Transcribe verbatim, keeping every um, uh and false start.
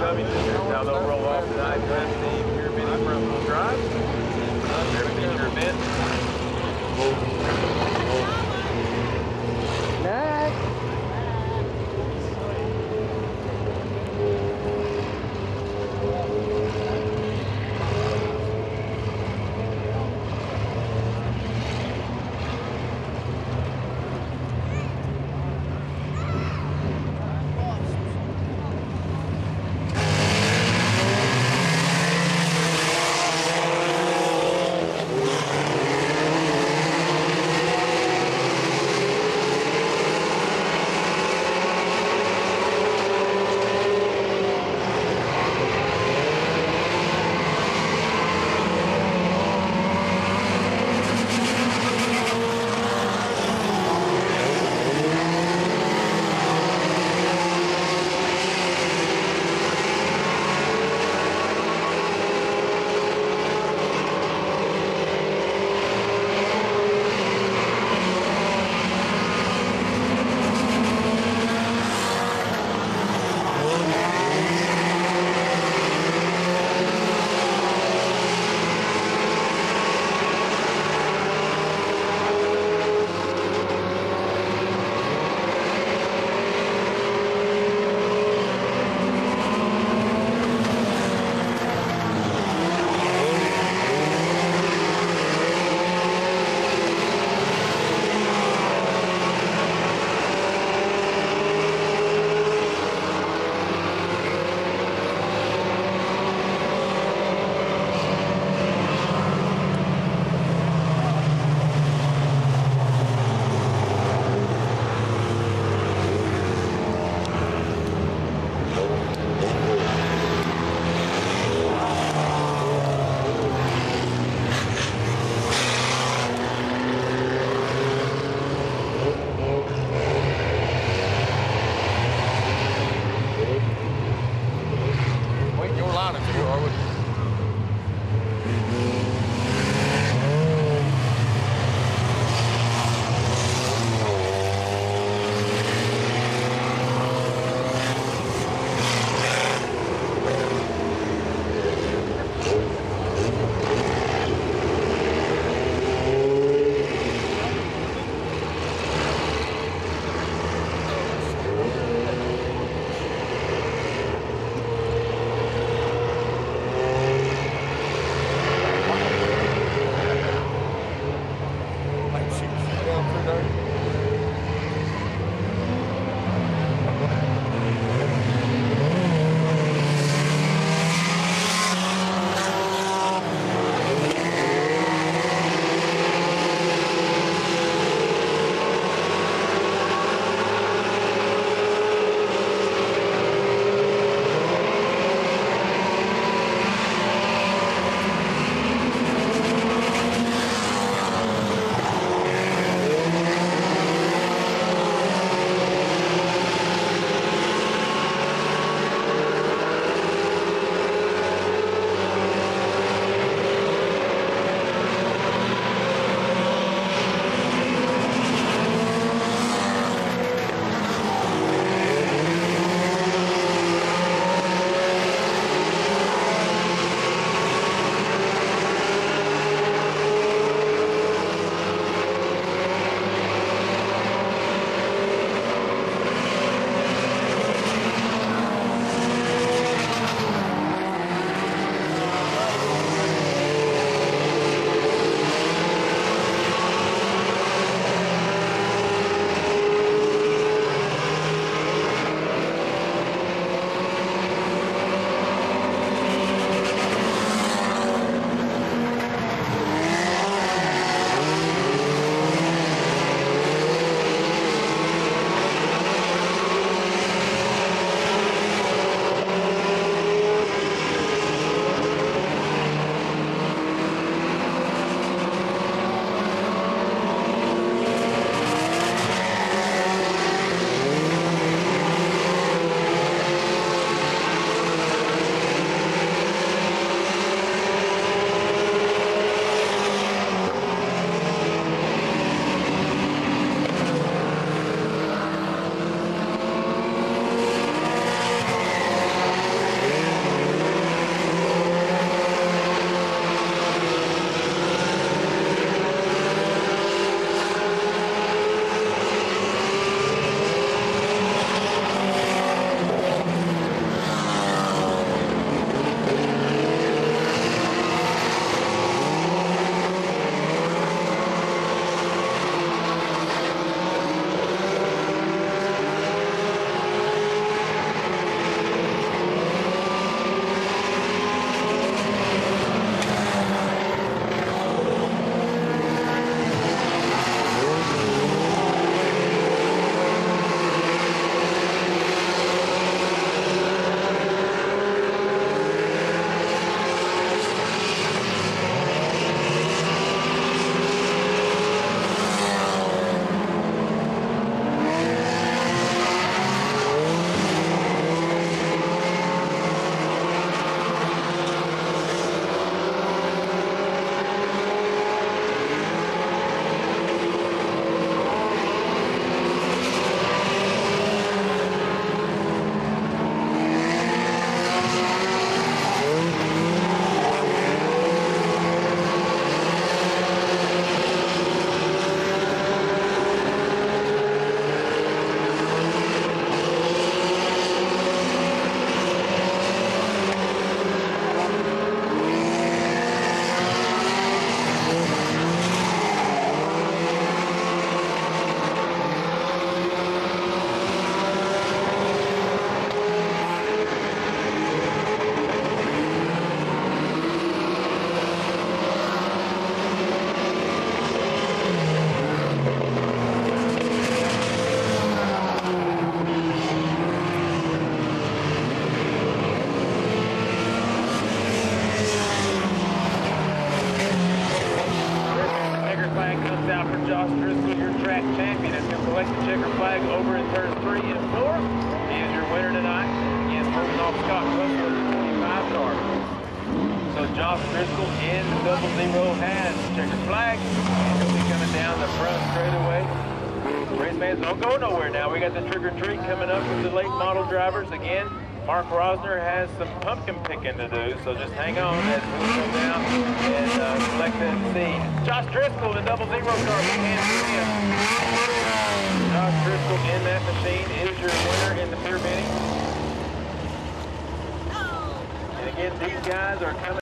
coming. Now they'll roll off the I seventeen rear mini front wheel drive. Rear feature event. Next. Josh Driscoll in the double zero has checkered flag. And he'll be coming down the front straightaway. Race fans don't go nowhere now. We got the trick or treat coming up with the late model drivers. Again, Mark Rosner has some pumpkin picking to do, so just hang on as we come down and uh, select that seed. Josh Driscoll, the double zero car, big hands for him. Josh Driscoll in that machine is your winner in the Pure Mini. And again, these guys are coming.